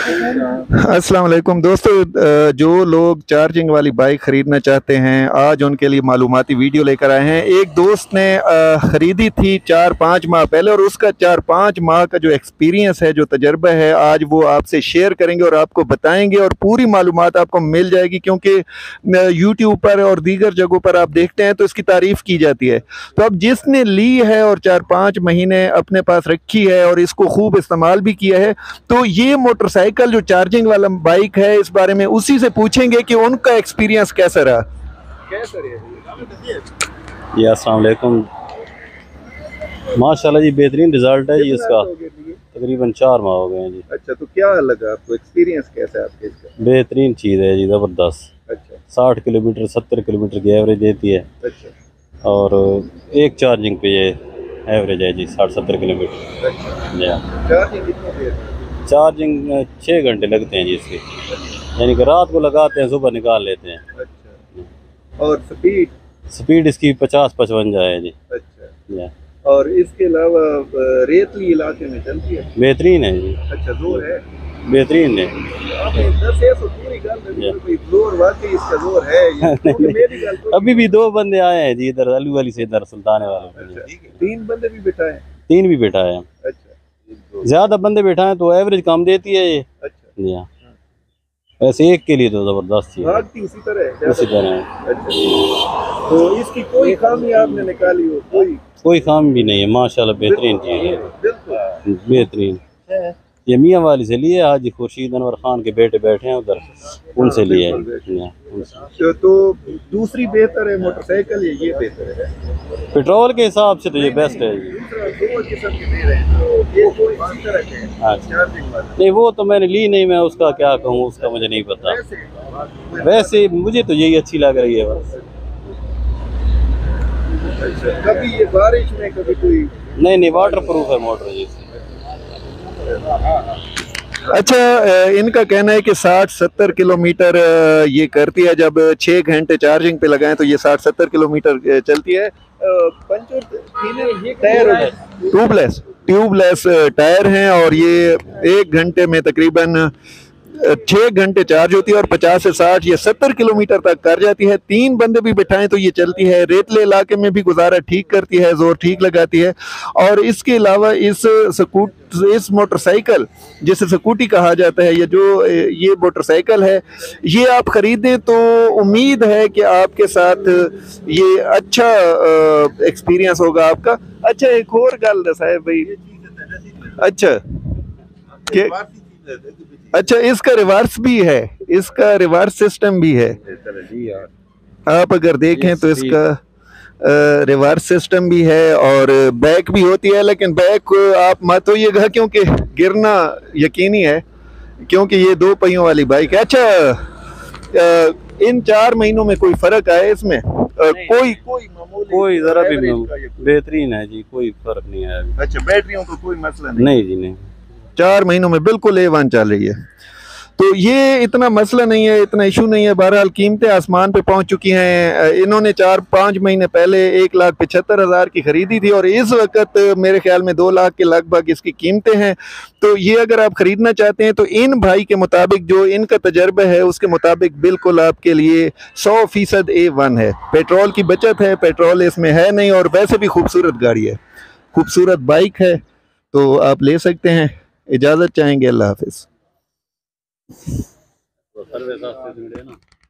अस्सलाम वालेकुम दोस्तों, जो लोग चार्जिंग वाली बाइक ख़रीदना चाहते हैं आज उनके लिए मालूमाती वीडियो लेकर आए हैं। एक दोस्त ने ख़रीदी थी 4-5 माह पहले और उसका 4-5 माह का जो एक्सपीरियंस है, जो तजर्बा है, आज वो आपसे शेयर करेंगे और आपको बताएंगे और पूरी मालूमात आपको मिल जाएगी। क्योंकि यूट्यूब पर और दीगर जगहों पर आप देखते हैं तो इसकी तारीफ़ की जाती है। तो अब जिसने ली है और 4-5 महीने अपने पास रखी है और इसको खूब इस्तेमाल भी किया है, तो ये मोटरसाइकिल जो चार्जिंग वाला बाइक है, इस बारे में उसी से पूछेंगे कि उनका एक्सपीरियंस कैसा रहा। जी अस्सलाम वालेकुम। माशाल्लाह जी बेहतरीन रिजल्ट है जी इसका। तकरीबन 4 माह हो गए हैं जी। अच्छा, तो क्या लगा आपको, एक्सपीरियंस कैसा है आपके इसका? बेहतरीन चीज़ है जी, ज़बरदस्त। अच्छा, 60 किलोमीटर 70 किलोमीटर की एवरेज देती है। अच्छा, और एक चार्जिंग पे ये एवरेज है जी 60-70 किलोमीटर। अच्छा। जी हाँ। चार्जिंग कितनी देर? चार्जिंग 6 घंटे लगते हैं जी इसके, यानी कि रात को लगाते हैं, सुबह निकाल लेते हैं। अच्छा, और स्पीड इसकी 50-55 है जी। अच्छा, जी हाँ। और इसके अलावा रेतली इलाके में चलती है? बेहतरीन है जी। अच्छा, जोर है? बेहतरीन है। आपने दस है तो पूरी गल है, कोई जोर वाकई इसका जोर है ये? क्योंकि मेरी गल तो अभी भी 2 बंदे आए हैं जी, इधर अलू वाली से, इधर सुल्ताने वाले। अच्छा, 3 बंदे भी बिठाए? 3 भी बैठा है। अच्छा, ज्यादा बंदे बैठा है तो एवरेज कम देती है ये। अच्छा। जी हाँ। वैसे एक के लिए तो जबरदस्त चीज है। भागती उसी तरह है? उसी तरह है। अच्छा, तो इसकी कोई खामी आपने निकाली हो? कोई काम भी नहीं है, माशाल्लाह बेहतरीन चीज है। बिल्कुल बेहतरीन। ये मियाँ वाली से लिए, हाजी खुर्शीद अनवर खान के बेटे बैठे हैं उधर, उनसे लिए हैं। तो दूसरी बेहतर है मोटरसाइकिल या ये बेहतर है? पेट्रोल के हिसाब से तो ये बेस्ट है जी। दो किस्म के दे रहे हैं, तो ये कोई इसी तरह के हैं? हाँ। चार्जिंग वाला? नहीं वो तो मैंने ली नहीं, मैं उसका क्या कहूँ, उसका मुझे नहीं पता। वैसे मुझे तो यही अच्छी लग रही है बस। अच्छा, कभी ये बारिश में कभी कोई? नहीं वाटर प्रूफ है मोटर जी। अच्छा, इनका कहना है कि 60-70 किलोमीटर ये करती है। जब 6 घंटे चार्जिंग पे लगाएं तो ये 60-70 किलोमीटर चलती है। टायर ट्यूबलेस टायर हैं और ये 1 घंटे में तकरीबन 6 घंटे चार्ज होती है और 50 से 60 या 70 किलोमीटर तक कर जाती है। 3 बंदे भी बिठाएं तो ये चलती है। रेतले इलाके में भी गुजारा ठीक करती है, जोर ठीक लगाती है। और इसके अलावा इस मोटरसाइकिल, जिसे स्कूटी कहा जाता है, ये मोटरसाइकिल है, ये आप खरीदें तो उम्मीद है कि आपके साथ ये अच्छा एक्सपीरियंस होगा आपका। अच्छा, एक और गल दसा है भाई। अच्छा, अच्छा, इसका रिवर्स भी है, इसका रिवर्स सिस्टम भी है। आप अगर देखें तो इसका रिवर्स सिस्टम भी है और बैक भी होती है, लेकिन बैक आप मत होइएगा क्योंकि गिरना यकीनी है, क्योंकि ये 2 पहियों वाली बाइक है। अच्छा, इन 4 महीनों में कोई फर्क आया इसमें? कोई जरा भी बेहतरीन है जी, कोई फर्क नहीं है। अच्छा, बैटरियों को कोई मसला नहीं? नहीं जी नहीं, 4 महीनों में बिल्कुल A1 चल रही है। तो ये इतना मसला नहीं है, इतना इशू नहीं है। बहरहाल कीमतें आसमान पे पहुंच चुकी हैं। इन्होंने 4-5 महीने पहले 1,75,000 की खरीदी थी और इस वक्त मेरे ख्याल में 2 लाख के लगभग इसकी कीमतें हैं। तो ये अगर आप ख़रीदना चाहते हैं तो इन भाई के मुताबिक, जो इनका तजर्बा है उसके मुताबिक, बिल्कुल आपके लिए 100% A1 है। पेट्रोल की बचत है, पेट्रोल इसमें है नहीं, और वैसे भी खूबसूरत गाड़ी है, खूबसूरत बाइक है, तो आप ले सकते हैं। इजाज़त चाहेंगे। अल्लाह हाफिज़।